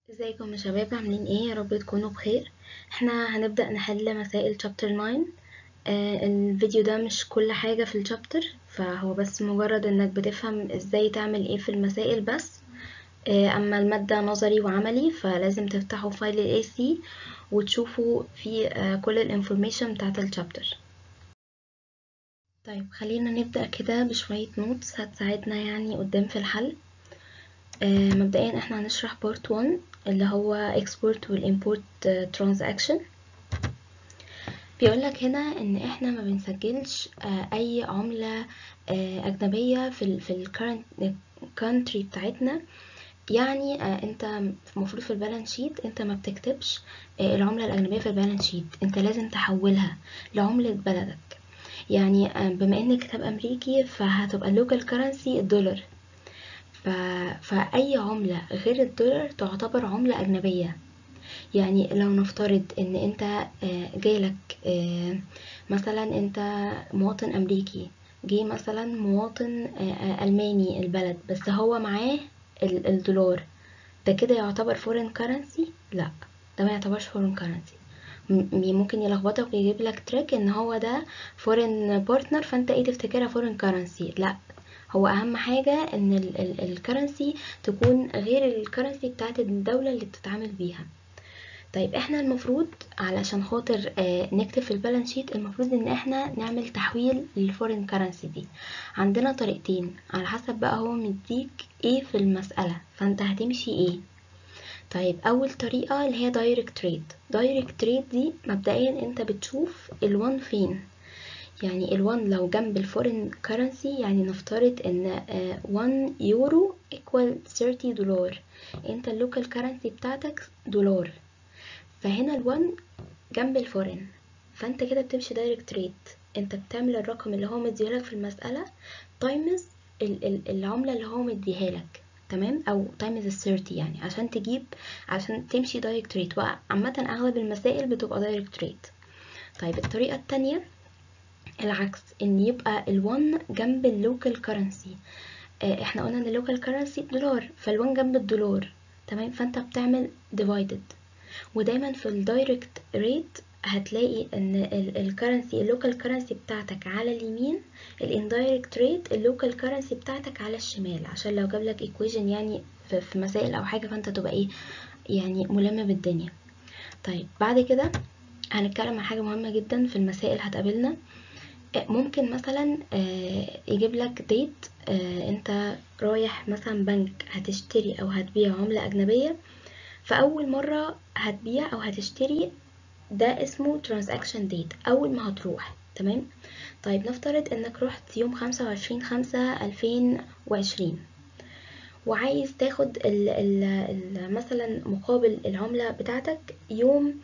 ازيكم يا شباب، عاملين ايه؟ يا رب تكونوا بخير. احنا هنبدأ نحل مسائل شابتر 9. الفيديو ده مش كل حاجة في الشابتر، فهو بس مجرد انك بتفهم ازاي تعمل ايه في المسائل بس. اما المادة نظري وعملي، فلازم تفتحوا فايل ال AC وتشوفوا فيه كل الانفورميشن بتاعت الشابتر. طيب خلينا نبدأ كده بشوية نوتس هتساعدنا يعني قدام في الحل. مبدئيا احنا هنشرح بارت 1 اللي هو export والimport transaction. بيقولك هنا ان احنا ما بنسجلش اي عملة اجنبية في ال current country بتاعتنا. يعني انت المفروض في البالانس شيت انت ما بتكتبش العملة الاجنبية في البالانس شيت، انت لازم تحولها لعملة بلدك. يعني بما ان كتاب امريكي فهتبقى local currency الدولار. فأي عملة غير الدولار تعتبر عملة أجنبية. يعني لو نفترض ان انت جالك مثلا انت مواطن امريكي، جه مثلا مواطن الماني البلد بس هو معاه الدولار، ده كده يعتبر فورين كارنسي؟ لا، ده ما يعتبرش فورين كارنسي. ممكن يلخبطك ويجيب لك تريك ان هو ده فورين بارتنر، فانت ايه تفتكرها فورين كارنسي. لا، هو اهم حاجة ان الكرنسي تكون غير الكرنسي بتاعت الدولة اللي بتتعامل بيها. طيب احنا المفروض علشان خاطر نكتب في البالانس شيت، المفروض ان احنا نعمل تحويل للفورين كرنسي دي. عندنا طريقتين على حسب بقى هو مديك ايه في المسألة، فانت هتمشي ايه. طيب اول طريقة اللي هي دايركت تريد. دايركت تريد دي مبدئيا انت بتشوف الوان فين. يعني الوان لو جنب الفورين كرنسي، يعني نفترض ان 1 يورو equal 30 دولار، انت اللوكال كرنسي بتاعتك دولار، فهنا الوان جنب الفورين، فانت كده بتمشي دايركت ريت. انت بتعمل الرقم اللي هو مديهولك في المسألة تايمز العملة اللي هو مديهالك، تمام، او تايمز 30، يعني عشان تمشي دايركت ريت. وعامة اغلب المسائل بتبقى دايركت ريت. طيب الطريقة التانية العكس، ان يبقى الوان جنب اللوكال كرنسي. احنا قلنا ان اللوكال كرنسي دولار، فالوان جنب الدولار، تمام، فانت بتعمل ديفايدد. ودايما في الدايركت ريت هتلاقي ان الكرنسي اللوكال كرنسي بتاعتك على اليمين، الاندايركت ريت اللوكال كرنسي بتاعتك على الشمال، عشان لو جابلك ايكويشن يعني في مسائل او حاجه فانت تبقى ايه يعني ملم بالدنيا. طيب بعد كده هنتكلم عن حاجه مهمه جدا في المسائل هتقابلنا. ممكن مثلا يجيب لك ديت، انت رايح مثلا بنك هتشتري او هتبيع عمله اجنبيه، فاول مره هتبيع او هتشتري ده اسمه transaction date اول ما هتروح، تمام. طيب نفترض انك رحت يوم 25/5/2020 وعايز تاخد ال مثلا مقابل العملة بتاعتك يوم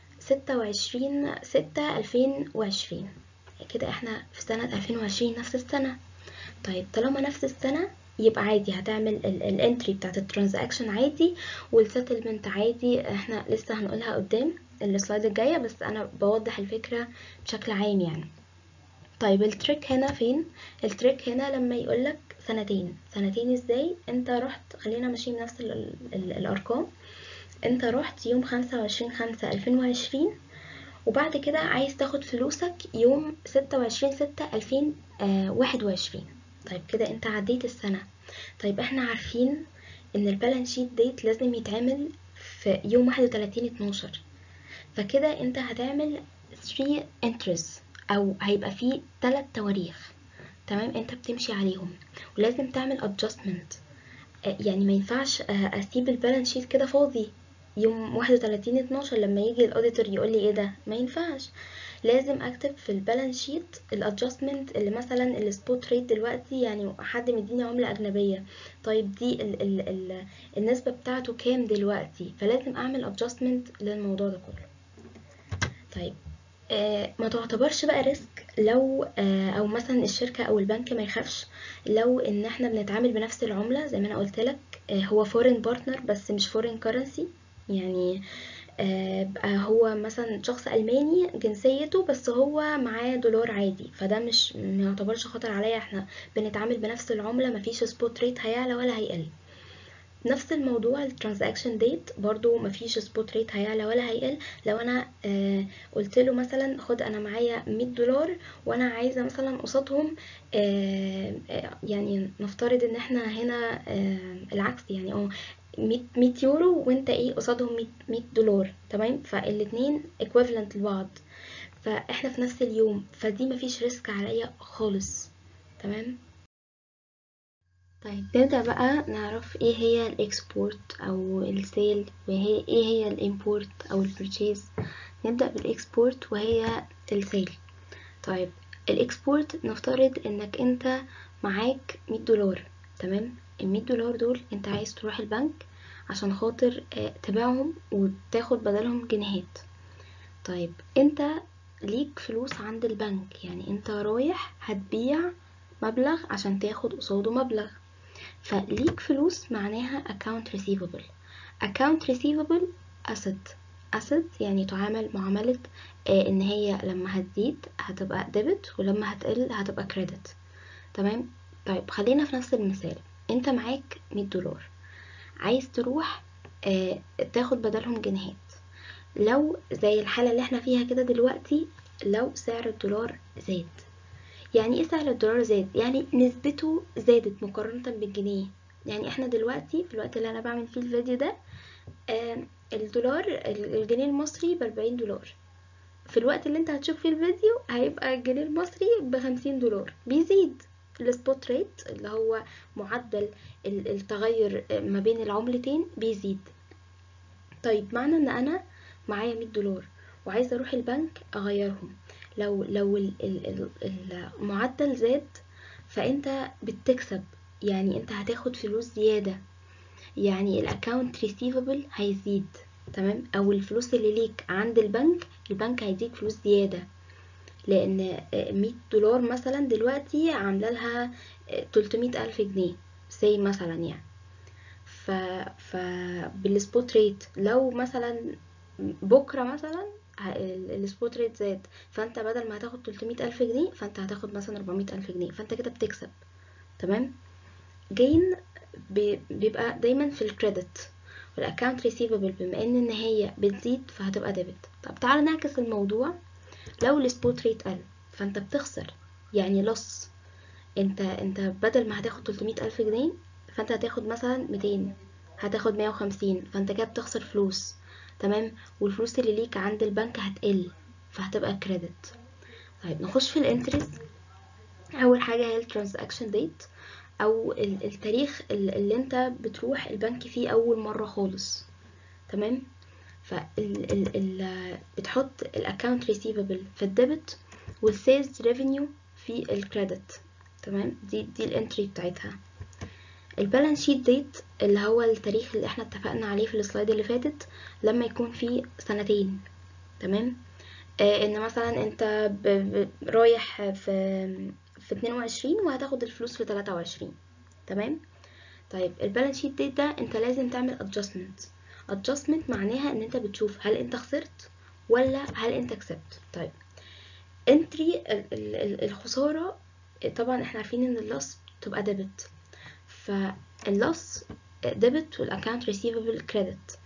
26/6/2020. كده احنا في سنة 2020 نفس السنة. طيب طالما نفس السنة يبقى عادي هتعمل الانتري بتاعت الترانزاكشن عادي، والسيتلمنت عادي، احنا لسه هنقولها قدام السلايد الجاية، بس انا بوضح الفكرة بشكل عام يعني. طيب التريك هنا فين؟ التريك هنا لما يقولك سنتين. سنتين ازاي؟ انت رحت، خلينا ماشيين بنفس الارقام، انت رحت يوم 25/5/2020 وبعد كده عايز تاخد فلوسك يوم 26/6/2021. طيب كده انت عديت السنة. طيب احنا عارفين ان البالانس شيت ديت لازم يتعمل في يوم 31/12، فكده انت هتعمل 3 entries او هيبقى فيه 3 تواريخ، تمام، انت بتمشي عليهم ولازم تعمل adjustment. يعني ما ينفعش اسيب البالانس شيت كده فاضي يوم 31/12 لما يجي الاوديتور يقول لي ايه ده، ما ينفعش. لازم اكتب في البالانس شيت الادجستمنت اللي مثلا السبوت ريت دلوقتي، يعني حد مديني عملة اجنبية، طيب دي ال النسبة بتاعته كام دلوقتي، فلازم اعمل adjustment للموضوع ده كله. طيب ما تعتبرش بقى ريسك لو او مثلا الشركة او البنك ما يخافش لو ان احنا بنتعامل بنفس العملة زي ما انا قلت لك. هو فورين بارتنر بس مش فورين كرنسي. يعني بقى هو مثلا شخص ألماني جنسيته بس هو معاه دولار عادي، فده مش ما يعتبرش خطر عليا، احنا بنتعامل بنفس العملة، مفيش سبوت ريت هيعلى ولا هيقل. نفس الموضوع الترانزاكشن ديت برضو مفيش سبوت ريت هيعلى ولا هيقل. لو انا قلت له مثلا خد انا معايا $100 وانا عايزه مثلا قصادهم يعني نفترض ان احنا هنا العكس، يعني 100 يورو وانت ايه قصادهم $100، تمام؟ فالاتنين equivalent لبعض، فاحنا في نفس اليوم، فدي مفيش ريسك عليا خالص، تمام. طيب نبدأ بقى نعرف ايه هي الاكسبورت او السيل، وهي ايه هي الامبورت او البرتشيز. نبدأ بالاكسبورت وهي السيل. طيب الاكسبورت نفترض انك انت معاك $100، تمام؟ $100 دول انت عايز تروح البنك عشان خاطر تبيعهم وتاخد بدلهم جنيهات. طيب انت ليك فلوس عند البنك، يعني انت رايح هتبيع مبلغ عشان تاخد قصاده مبلغ، فليك فلوس معناها account receivable. account receivable asset يعني تعامل معاملة ان هي لما هتزيد هتبقى debit ولما هتقل هتبقى credit، تمام. طيب خلينا في نفس المثال، انت معاك $100 عايز تروح تاخد بدلهم جنيهات. لو زي الحالة اللي احنا فيها كده دلوقتي، لو سعر الدولار زاد، يعني ايه سعر الدولار زاد؟ يعني نسبته زادت مقارنة بالجنيه. يعني احنا دلوقتي في الوقت اللي انا بعمل فيه الفيديو ده الجنيه المصري ب$40، في الوقت اللي انت هتشوف فيه الفيديو هيبقى الجنيه المصري ب$50. بيزيد السبوت ريت اللي هو معدل التغير ما بين العملتين بيزيد. طيب معنى ان انا معايا $100 وعايزه اروح البنك اغيرهم، لو المعدل زاد فانت بتكسب، يعني انت هتاخد فلوس زياده، يعني الاكاونت ريسيفبل هيزيد، تمام؟ او الفلوس اللي ليك عند البنك هيديك فلوس زياده، لان $100 مثلا دلوقتي عامله لها 300,000 جنيه سي مثلا يعني. بالسبوت ريت لو مثلا بكرة مثلا السبوت ريت زاد، فانت بدل ما هتاخد 300,000 جنيه فانت هتاخد مثلا 400,000 جنيه، فانت كده بتكسب، تمام. جين بيبقى دايما في الكريدت، والاكونت ريسيفبل بما ان هي بتزيد فهتبقى ديبت. طب تعال نعكس الموضوع، لو السبوت ريت قل فانت بتخسر، يعني لص. انت بدل ما هتاخد 300,000 جنيه فانت هتاخد مثلا 200، هتاخد 150، فانت كده بتخسر فلوس، تمام. والفلوس اللي ليك عند البنك هتقل فهتبقى كريدت. طيب نخش في الانترست. اول حاجه هي الترانزاكشن ديت، او التاريخ اللي انت بتروح البنك فيه اول مره خالص، تمام. بتحط الاكونت ريسيفبل في الديبت والسيلز ريفينيو في الكريدت، تمام. دي الانتري بتاعتها. البالانس شيت ديت اللي هو التاريخ اللي احنا اتفقنا عليه في السلايد اللي فاتت، لما يكون فيه سنتين، تمام. ان مثلا انت رايح في 22 وهتاخد الفلوس في 23، تمام. طيب البالانس شيت ديت ده انت لازم تعمل adjustment معناها ان انت بتشوف هل انت خسرت ولا هل انت كسبت. طيب انتري الخسارة، طبعا احنا عارفين ان اللص تبقى ديبت، فاللص ديبت والاكونت ريسيفبل كريدت،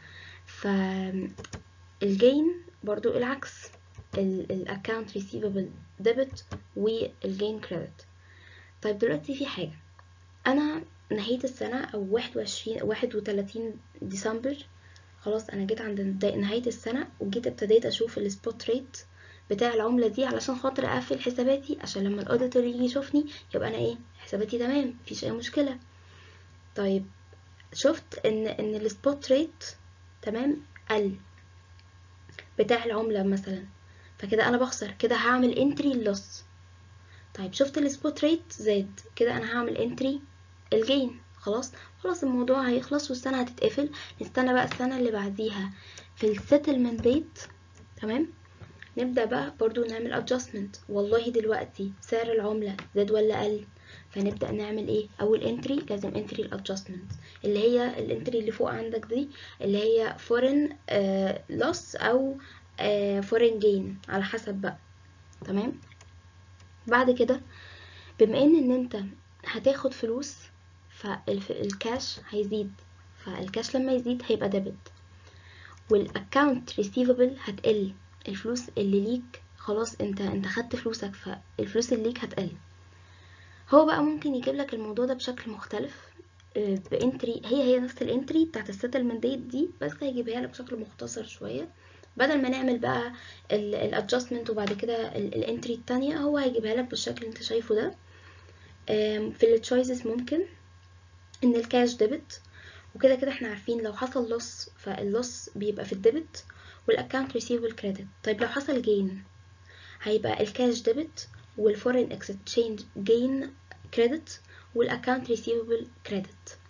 فالجين برضو العكس، الاكونت ريسيفبل ديبت والجين كريدت. طيب دلوقتي في حاجة، انا نهاية السنة او 31 ديسمبر، خلاص انا جيت عند نهاية السنة وجيت ابتديت اشوف السبوت ريت بتاع العملة دي علشان خاطر اقفل حساباتي، عشان لما الاوديتور يجي يشوفني يبقى انا ايه حساباتي تمام مفيش اي مشكلة. طيب شفت ان السبوت ريت تمام قل بتاع العملة مثلا، فكده انا بخسر، كده هعمل انتري اللوس. طيب شفت السبوت ريت زاد، كده انا هعمل انتري الجين. خلاص الموضوع هيخلص والسنة هتتقفل. نستنى بقى السنة اللي بعديها في السيتلمنت ديت، تمام. نبدأ بقى برضو نعمل adjustment، والله دلوقتي سعر العملة زاد ولا قل، فنبدأ نعمل ايه؟ اول انتري لازم انتري الادجستمنت، اللي هي الانتري اللي فوق عندك دي اللي هي foreign loss او foreign gain على حسب بقى، تمام. بعد كده بما ان انت هتاخد فلوس فالكاش هيزيد، فالكاش لما يزيد هيبقى ديبت، والاكونت ريسيفبل هتقل، الفلوس اللي ليك خلاص انت خدت فلوسك، فالفلوس اللي ليك هتقل. هو بقى ممكن يجيب لك الموضوع ده بشكل مختلف، بانتري هي نفس الانتري بتاعت السيتلمنت ديت دي، بس هيجيبها لك بشكل مختصر شويه، بدل ما نعمل بقى الادجستمنت وبعد كده الانتري التانية، هو هيجيبها لك بالشكل اللي انت شايفه ده. في التشويسز ممكن ان الكاش ديبت، وكده كده احنا عارفين لو حصل لوس فاللوس بيبقى في الديبت، والاكونت ريسيفبل كريدت. طيب لو حصل جين هيبقى الكاش ديبت، والفورين اكسشينج جين كريدت، والاكونت ريسيفبل كريدت.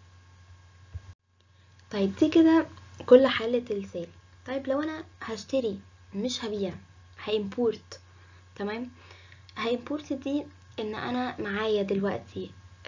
طيب دي كده كل حالة السيل. طيب لو انا هشتري مش هبيع، هيمبورت، تمام، هيمبورت دي ان انا معايا دلوقتي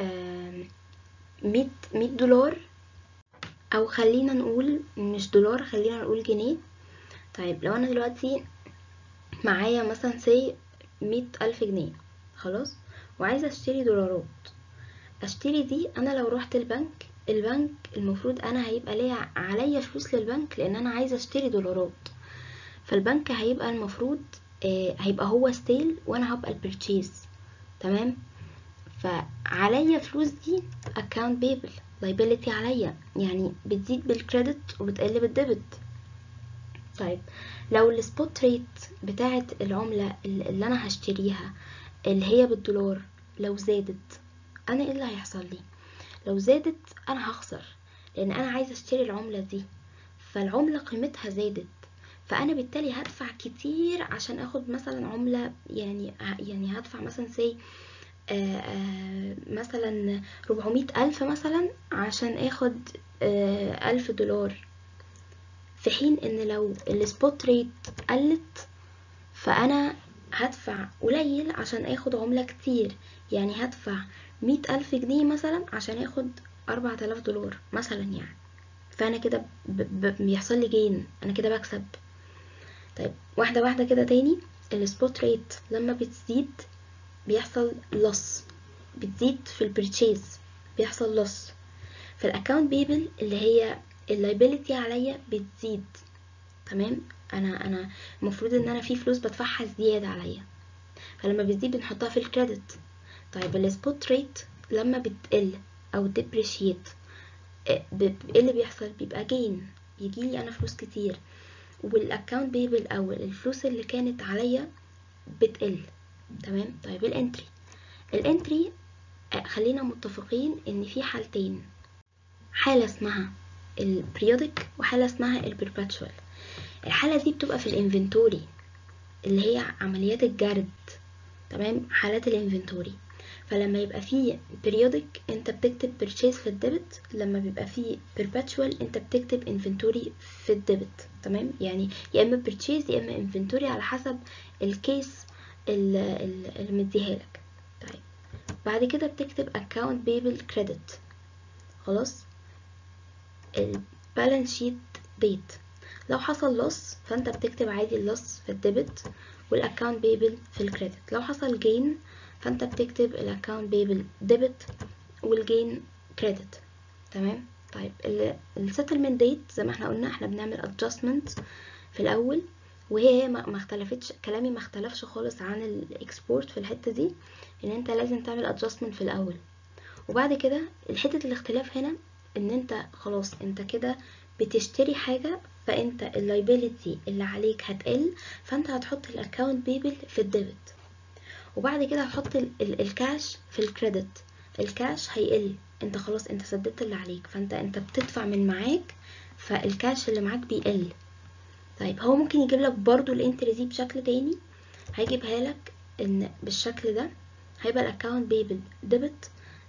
100 $100، او خلينا نقول مش دولار، خلينا نقول جنيه. طيب لو انا دلوقتي معايا مثلا سي 100,000 جنيه خلاص، وعايزة اشتري دولارات، اشتري دي انا لو رحت البنك المفروض انا هيبقى ليا عليا فلوس للبنك لان انا عايزة اشتري دولارات، فالبنك هيبقى المفروض هيبقى هو ستيل وانا هبقى البرتشيز، تمام. فعليا فلوس دي account payable liability عليا، يعني بتزيد بالكريدت وبتقل بالديبت. طيب لو السبوت ريت بتاعت العملة اللي انا هشتريها اللي هي بالدولار لو زادت، انا ايه اللي هيحصل لي؟ لو زادت انا هخسر، لان انا عايزة اشتري العملة دي، فالعملة قيمتها زادت، فانا بالتالي هدفع كتير عشان اخد مثلا عملة، يعني هدفع مثلا سي مثلا 400,000 مثلا عشان اخد 1,000 دولار، في حين ان لو السبوت ريت قلت فانا هدفع قليل عشان اخد عملة كتير، يعني هدفع 100,000 جنيه مثلا عشان اخد 4,000 دولار مثلا، يعني فانا كده بيحصل لي جين، انا كده بكسب. طيب واحدة واحدة كده تاني، السبوت ريت لما بتزيد بيحصل لوس، بتزيد في البرتشيز بيحصل لوس، فالاكونت بيبل اللي هي اللايبيليتي عليا بتزيد، تمام. انا المفروض ان انا في فلوس بدفعها زياده عليا، فلما بتزيد بنحطها في الكريدت. طيب السبوت ريت لما بتقل او ديبريشيت، ايه اللي بيحصل؟ بيبقى جين، يجيلي انا فلوس كتير، والاكونت بيبل او الفلوس اللي كانت عليا بتقل، تمام. طيب الانتري خلينا متفقين ان في حالتين، حالة اسمها البريودك وحالة اسمها البرباتشوال. الحالة دي بتبقى في الانفنتوري اللي هي عمليات الجرد، تمام، حالات الانفنتوري. فلما يبقى فيه periodic انت بتكتب purchase في الديبت، لما بيبقى فيه perpetual انت بتكتب inventory في الديبت، تمام. يعني يا اما purchase يا اما inventory على حسب الكيس اللي مديها لك. طيب بعد كده بتكتب account payable credit، خلاص. البالانس شيت ديت، لو حصل لوس فانت بتكتب عادي اللوس في الديبت والاكونت بيبل في الكريدت، لو حصل جين فانت بتكتب الاكونت بيبل ديبت والجين كريدت، تمام. طيب السيتلمنت ديت زي ما احنا قلنا احنا بنعمل ادجستمنت في الاول، وهي ما اختلفتش، كلامي ما اختلفش خالص عن الاكسبورت في الحته دي، ان انت لازم تعمل ادجستمنت في الاول، وبعد كده الحته الاختلاف هنا ان انت خلاص انت كده بتشتري حاجه، فانت اللايبيليتي اللي عليك هتقل، فانت هتحط الاكونت بيبل في الديبت، وبعد كده هتحط الكاش في الكريدت، الكاش هيقل، انت خلاص انت سددت اللي عليك، فانت بتدفع من معاك، فالكاش اللي معاك بيقل. طيب هو ممكن يجيب لك برضو الانتري دي بشكل تاني، هيجيبها لك ان بالشكل ده هيبقى الاكونت بيبل ديبت،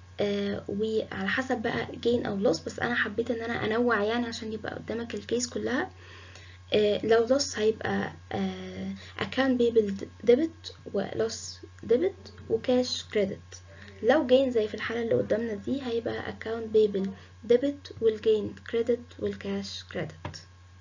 وعلى حسب بقى جين او لوس، بس انا حبيت ان انا انوع يعني عشان يبقى قدامك الكيس كلها. لو لوس هيبقى account payable debit ولوس debit وكاش credit، لو جين زي في الحالة اللي قدامنا دي هيبقى account payable debit والجين credit والكاش credit.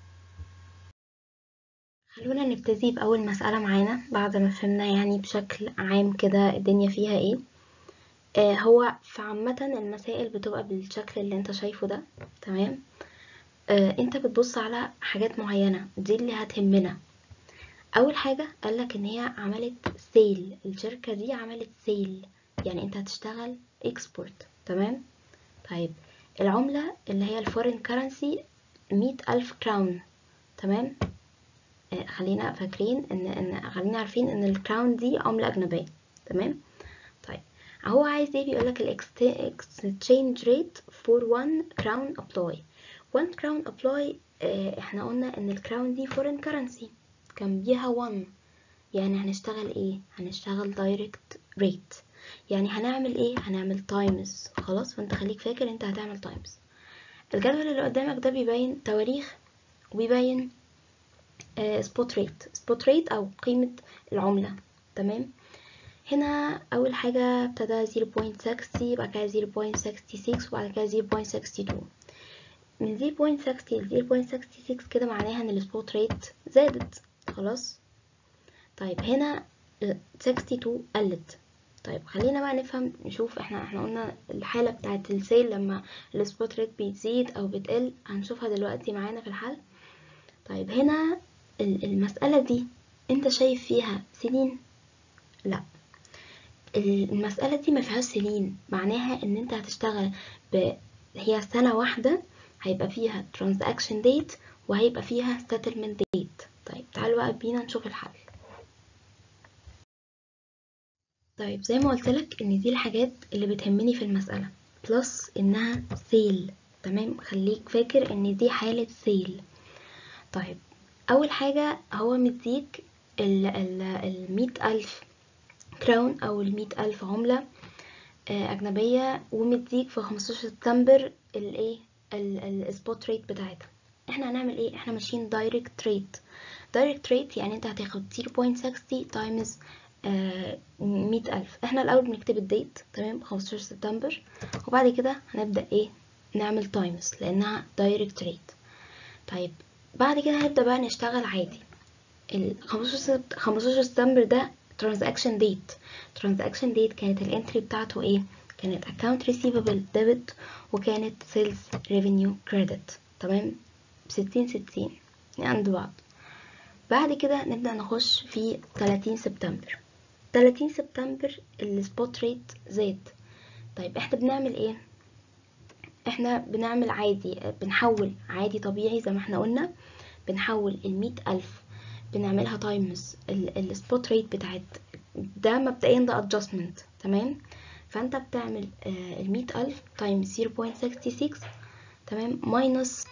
خلونا نبتدي بأول مسألة معانا بعد ما فهمنا يعني بشكل عام كده الدنيا فيها ايه. هو في عامة المسائل بتبقى بالشكل اللي انت شايفه ده. تمام. انت بتبص على حاجات معينة، دي اللي هتهمنا. اول حاجة قالك ان هي عملت سيل، الشركة دي عملت سيل، يعني انت هتشتغل اكسبورت. تمام. طيب العملة اللي هي الفورين كرنسي 100,000 كراون. تمام. خلينا فاكرين خلينا عارفين ان الكراون دي عملة اجنبية. تمام. طيب هو عايز ايه؟ بيقولك exchange rate for 1 crown apply. 1 crown apply، احنا قلنا ان الكراون دي foreign currency كان بيها 1، يعني هنشتغل ايه؟ هنشتغل direct rate. يعني هنعمل ايه؟ هنعمل times. خلاص، فانت خليك فاكر انت هتعمل times. الجدول اللي قدامك ده بيبين تواريخ وبيبين spot rate او قيمة العملة. تمام. هنا اول حاجة ابتدى 0.60، بعد كده 0.66، وبعد كده 0.62. من 0.60 ل 0.66 كده معناها ان السبوت ريت زادت. خلاص. طيب هنا 62 قلت. طيب خلينا بقى نفهم، نشوف احنا قلنا الحالة بتاعت السيل لما السبوت ريت بتزيد او بتقل، هنشوفها دلوقتي معانا في الحل. طيب هنا المسألة دي انت شايف فيها سنين؟ لا، المسألة دي ما فيهاش سنين، معناها ان انت هتشتغل هي سنة واحدة، هيبقى فيها transaction date وهيبقى فيها settlement date. طيب تعالوا بقى بينا نشوف الحل. طيب زي ما قلت لك ان دي الحاجات اللي بتهمني في المسألة، بلس انها سيل. تمام، خليك فاكر ان دي حالة سيل. طيب اول حاجة هو مديك 100,000 كراون او 100,000 عملة اجنبية، ومديك في 15 سبتمبر الايه السبوت ريت بتاعتها. احنا هنعمل ايه؟ احنا ماشيين دايركت ريت. دايركت ريت يعني انت هتاخد 0.60 تايمز 100,000. احنا الاول بنكتب الديت، تمام، 15 سبتمبر، وبعد كده هنبدأ ايه؟ نعمل تايمز لانها دايركت ريت. طيب بعد كده هنبدأ بقى نشتغل عادي. ال 15 سبتمبر ده transaction date كانت الانتري بتاعته ايه؟ كانت account receivable debit، وكانت sales revenue credit. تمام، 60 عند بعض. بعد كده نبدأ نخش في 30 سبتمبر. 30 سبتمبر السبوت ريت زاد. طيب احنا بنعمل ايه؟ احنا بنعمل عادي، بنحول عادي طبيعي زي ما احنا قلنا، بنحول 100,000 بنعملها تايمز السبوت ريت بتاعت ده. مبدئيا ده adjustment. تمام، فانت بتعمل 100,000 تايمز 0.66، تمام، ماينس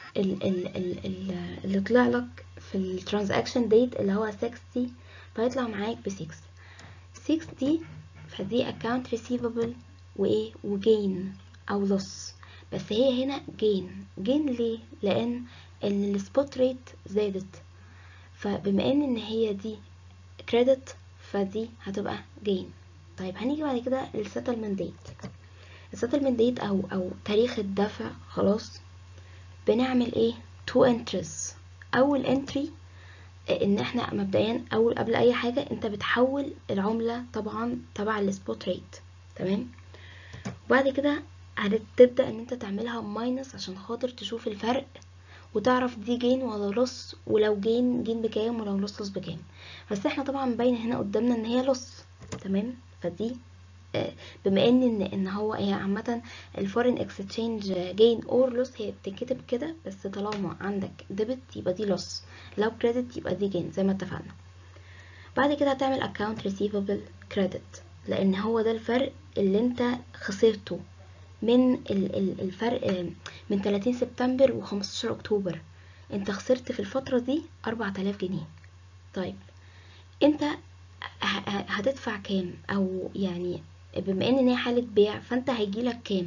اللي طلع لك في الترانزاكشن ديت اللي هو 60، فيطلع معاك ب6. 6 دي فدي account receivable وايه وجين او loss. بس هي هنا جين ليه؟ لان السبوت ريت زادت، فبما ان هي دي كريدت فدي هتبقى جين. طيب هنيجي بعد كده للسيتلمنت ديت. السيتلمنت ديت او تاريخ الدفع. خلاص، بنعمل ايه؟ تو انتريز. اول انتري ان احنا مبدئيا قبل اي حاجه انت بتحول العمله طبعا تبع السبوت ريت. تمام، وبعد كده هتبدا ان انت تعملها ماينس عشان خاطر تشوف الفرق وتعرف دي جين ولا لص، ولو جين بكام، ولو لص بكام. بس احنا طبعا باين هنا قدامنا ان هي لص. تمام، فدي بما ان هي عامه الفورين اكسشينج جين اور لوس هي بتتكتب كده، بس طالما عندك ديبت يبقى دي لوس، لو كريدت يبقى دي جين زي ما اتفقنا. بعد كده هتعمل account receivable credit، لان هو ده الفرق اللي انت خسرته من الفرق من 30 سبتمبر و15 اكتوبر. انت خسرت في الفترة دي 4000 جنيه. طيب انت هتدفع كام؟ او يعني بما ان هي حالة بيع فانت هيجيلك كام؟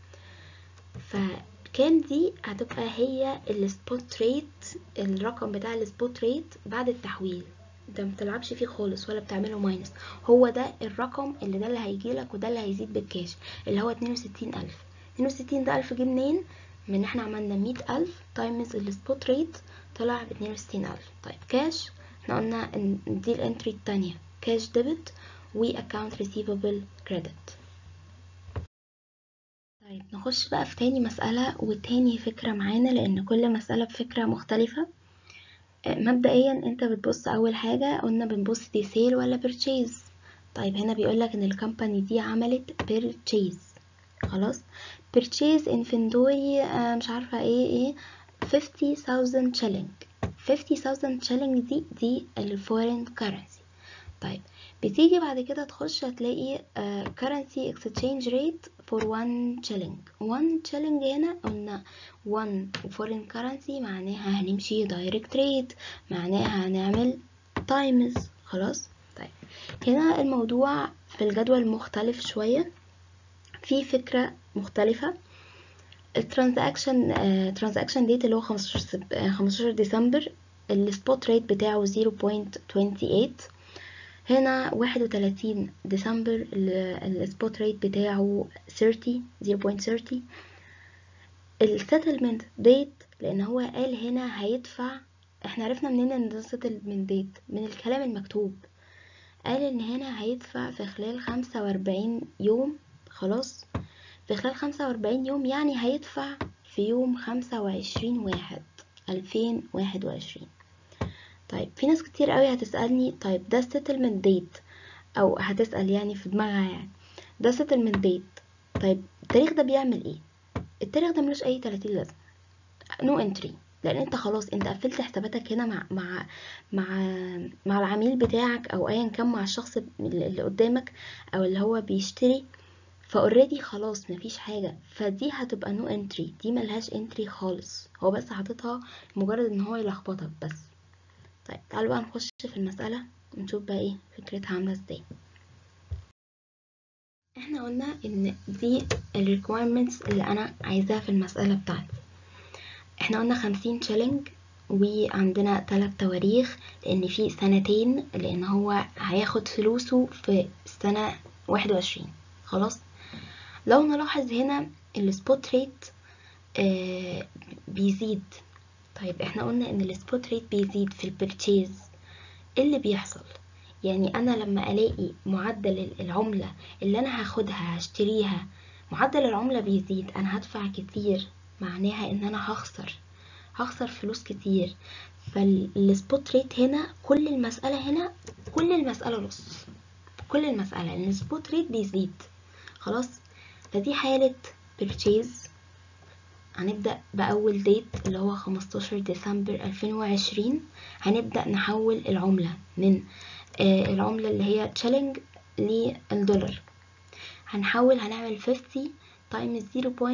فكام دي هتبقى هي السبوت ريت، الرقم بتاع السبوت ريت بعد التحويل. انت مبتلعبش فيه خالص ولا بتعمله ماينس، هو ده الرقم اللي ده اللي هيجيلك وده اللي هيزيد بالكاش اللي هو 62,000. 62 ده 1000 جنيه منين؟ من احنا عملنا 100,000 تايمز السبوت ريت طلع ب62,000. طيب كاش، احنا قلنا ان دي الانتري التانية، كاش ديبت و account receivable credit. طيب نخش بقى في تاني مسألة وتاني فكرة معانا، لأن كل مسألة بفكرة مختلفة. مبدئيا انت بتبص أول حاجة، قلنا بنبص دي سيل ولا purchase. طيب هنا بيقولك ان الكمباني دي عملت purchase. خلاص، purchase inventory مش عارفة ايه 50,000 shilling. 50,000 shilling دي الفورين currency. طيب بتيجي بعد كده تخش هتلاقي currency exchange rate for 1 shilling. 1 shilling هنا قلنا 1 foreign currency معناها هنمشي direct rate، معناها هنعمل times. خلاص. طيب هنا الموضوع في الجدول مختلف شوية، في فكرة مختلفة. الترانزاكشن ديت اللي هو 15 ديسمبر، السبوت ريت بتاعه 0.28. هنا 31 ديسمبر السبوت ريت بتاعه 0.30. السيتلمنت ديت لان هو قال هنا هيدفع، احنا عرفنا منين ان ده سيتلمنت ديت؟ من الكلام المكتوب. قال ان هنا هيدفع في خلال 45 يوم. خلاص، في خلال 45 يوم يعني هيدفع في يوم 25/1/2021. طيب في ناس كتير قوي هتسألني، طيب ده settlement date، او هتسأل يعني في دماغها يعني ده settlement date. طيب التاريخ ده بيعمل ايه؟ التاريخ ده ملوش اي 30 لازمه، نو انتري، لان انت خلاص انت قفلت حساباتك هنا مع مع العميل بتاعك او ايا كان مع الشخص اللي قدامك او اللي هو بيشتري، فاوريدي خلاص مفيش حاجه، فدي هتبقى نو انتري، دي ملهاش انتري خالص، هو بس حاططها مجرد ان هو يلخبطك بس. طيب تعالوا بقى نخش في المساله ونشوف بقى ايه فكرتها عامله ازاي. احنا قلنا ان دي الريكويرمنتس اللي انا عايزاها في المساله بتاعتي. احنا قلنا 50 شيلينج، وعندنا 3 تواريخ لان في سنتين، لان هو هياخد فلوسه في سنه 21. خلاص، لو نلاحظ هنا السبوت ريت بيزيد. طيب احنا قلنا ان السبوت ريت بيزيد في البرتشيز. ايه اللي بيحصل؟ يعني انا لما الاقي معدل العملة اللي انا هاخدها هشتريها معدل العملة بيزيد، انا هدفع كتير، معناها ان انا هخسر فلوس كتير. فالسبوت ريت هنا كل المسألة لص، كل المسألة ان السبوت ريت بيزيد. خلاص، فدي حالة purchase. هنبدأ بأول ديت اللي هو 15 ديسمبر 2020. هنبدأ نحول العملة من العملة اللي هي تشيلينج للدولار. هنعمل 50 times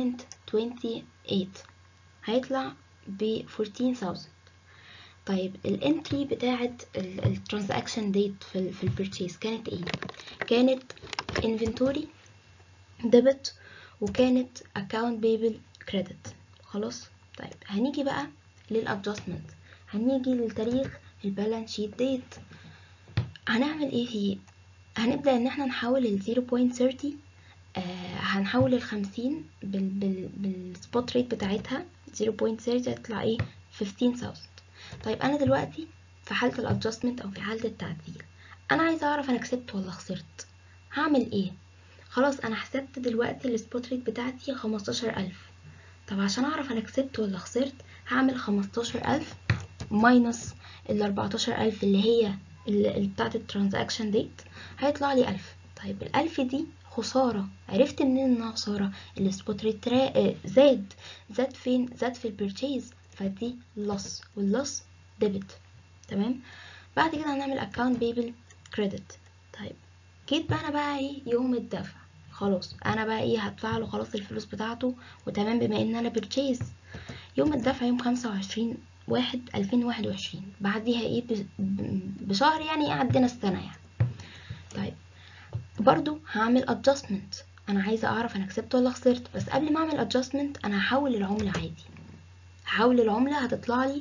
0.28 هيطلع ب 14,000. طيب الانتري بتاعت الترانزاكشن ديت في البرتشيز كانت ايه؟ كانت inventory debit وكانت account payable credit. خلاص. طيب هنيجي بقى للادجستمنت، هنيجي للتاريخ البالانس شيت ديت. هنعمل ايه فيه؟ هنبدأ ان احنا نحول ال 0.30، هنحول ال 50 بالسبوت ريت بتاعتها 0.30 هتطلع ايه؟ 15,000. طيب انا دلوقتي في حالة الادجستمنت او في حالة التعديل، انا عايزة اعرف انا كسبت ولا خسرت. هعمل ايه؟ خلاص انا حسبت دلوقتي السبوت ريت بتاعتي 15,000. طب عشان اعرف انا كسبت ولا خسرت، هعمل 15,000 ماينس ال 14,000 اللي هي اللي بتاعت الترانزاكشن ديت، هيطلع لي 1000. طيب ال1000 دي خسارة، عرفت منين انها خسارة؟ السبوت ريت زاد فين؟ زاد في البرتشيز، فدي لص، واللص ديبت. تمام. بعد كده هنعمل account payable credit. طيب جيت بقى انا بقى ايه يوم الدفع، خلاص انا بقى ايه هدفع له خلاص الفلوس بتاعته وتمام، بما ان انا برتشيز. يوم الدفع يوم 25/1/2021، بعديها ايه بشهر، يعني عدينا السنة يعني. طيب برضو هعمل adjustment، انا عايزة اعرف انا كسبت ولا خسرت، بس قبل ما اعمل adjustment انا هحول العملة عادي. هحول العملة هتطلع لي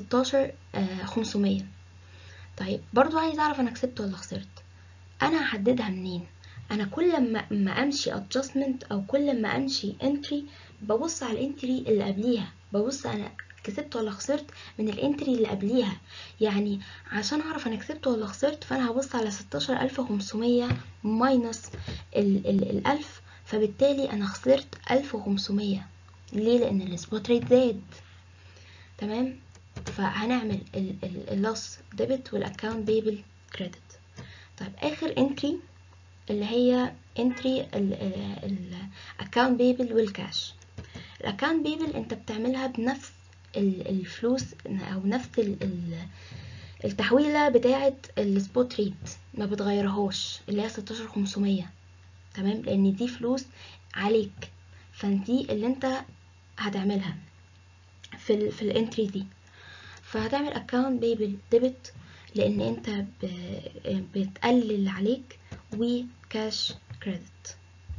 16,500. طيب برضو عايزة اعرف انا كسبت ولا خسرت، انا هحددها منين؟ انا كل ما امشي adjustment او كل ما امشي entry ببص على الانتري اللي قبليها، ببص انا كسبت ولا خسرت من الانتري اللي قبليها. يعني عشان اعرف انا كسبت ولا خسرت، فانا هبص على 16,500 ماينس ال1000، فبالتالي انا خسرت 1500. ليه؟ لان السبوت ريت زاد. تمام. فهنعمل اللوس ديبت والاكونت بيبل كريدت. طيب اخر انتري اللي هي انتري الاكونت بيبل والكاش. الاكونت بيبل انت بتعملها بنفس الفلوس او نفس التحويله بتاعه السبوت ريت، ما بتغيرهاش، اللي هي 16500. تمام، لان دي فلوس عليك، فدي اللي انت هتعملها في الانتري دي. فهتعمل اكونت بيبل ديبت لان انت بتقلل عليك، وكاش كريدت.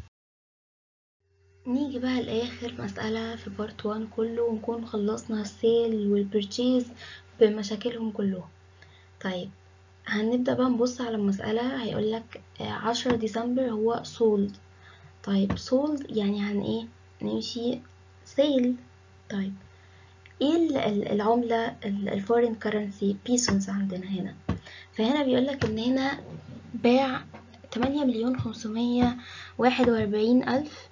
نيجي بقى لاخر مسألة في بارت 1 كله، ونكون خلصنا السيل والبرتشيز بمشاكلهم كلهم. طيب هنبدأ بقى نبص على المسألة. هيقولك 10 ديسمبر هو سولد. طيب سولد يعني ايه؟ نمشي سيل. طيب ايه العملة الفورين كرنسي؟ بيسونز عندنا هنا. فهنا بيقولك ان هنا باع 8,541,000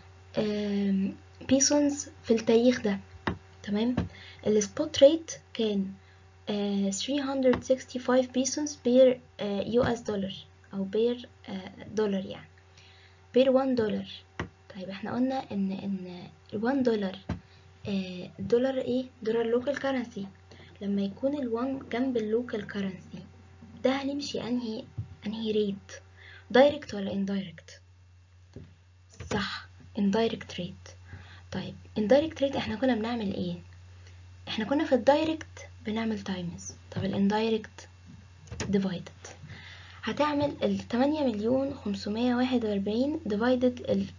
بيسونز في التاريخ ده. تمام. السبوت ريت كان 365 بيسونز بير يو اس دولار، او بير دولار، يعني بير 1 دولار. طيب احنا قلنا ان 1 دولار، الدولار ايه؟ دولار لوكال كارنسي. لما يكون ال1 جنب اللوكال كارنسي ده هنمشي انهي ريت؟ دايركت ولا اندايركت؟ صح، اندايركت ريت. طيب اندايركت ريت احنا كنا بنعمل ايه؟ احنا كنا في الدايركت بنعمل تايمز. طب الاندايركت ديفايدد. هتعمل 8,541,000 ديفايدد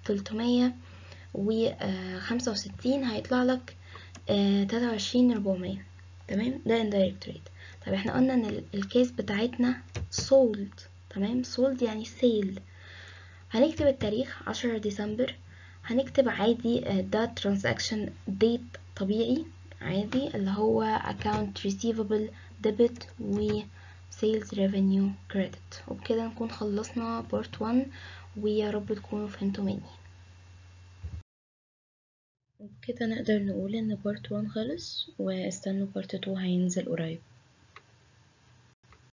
365 هيطلع لك 23,400. تمام، ده indirect rate. طب احنا قلنا ان الكيس بتاعتنا sold. تمام، sold يعني sale. هنكتب التاريخ 10 ديسمبر. هنكتب عادي ده transaction date طبيعي عادي، اللي هو account receivable debit و sales revenue credit. وبكده نكون خلصنا part 1، ويا رب تكونوا فهمتوا مني. وبكده نقدر نقول ان part 1 خلص، واستنوا part 2 هينزل قريب.